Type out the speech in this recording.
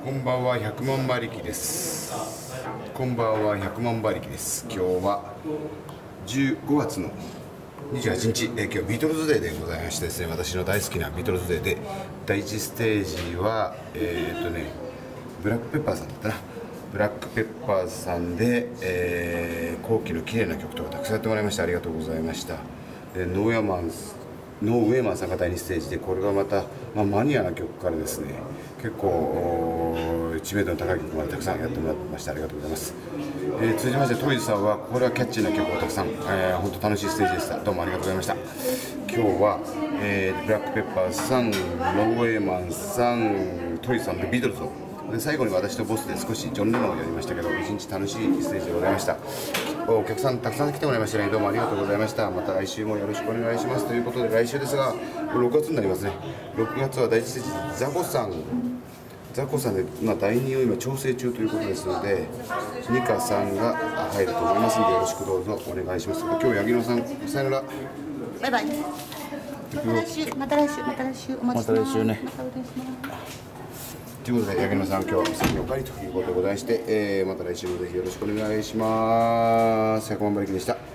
こんばんは、100万馬力です。こんばんは、100万馬力です。今日は5月の28日、今日ビートルズデーでございましてですね、私の大好きなビートルズデーで、第1ステージは、ブラックペッパーさんだったな。ブラックペッパーズさんで、後期の綺麗な曲とかたくさんやってもらいました。ありがとうございました。ノーウェーマンさんが第2ステージで、これがまた、マニアな曲からですね、結構知名度の高い曲までたくさんやってもらってました。ありがとうございます。続きましてトイズさんはこれはキャッチーな曲をたくさん、本当楽しいステージでした。どうもありがとうございました。今日は、ブラックペッパーズさん、ノーウェーマンさん、トイズさんでビートルズをで最後に私とボスで少しジョン・レノンをやりましたけど、一日楽しいステージでございました。お客さんたくさん来てもらいましたね。どうもありがとうございました。また来週もよろしくお願いしますということで、来週ですが6月になりますね。6月は第1ステージザコさんで、第2を今調整中ということですので、ニカさんが入ると思いますので、よろしくどうぞお願いします。今日八木野さん、さよなら、 バイバイ。また来週お待ちしてます。また来週ね。 ということで、八木野さん、今日は先にお帰りということでございまして、また来週もぜひよろしくお願いします。100万馬力でした。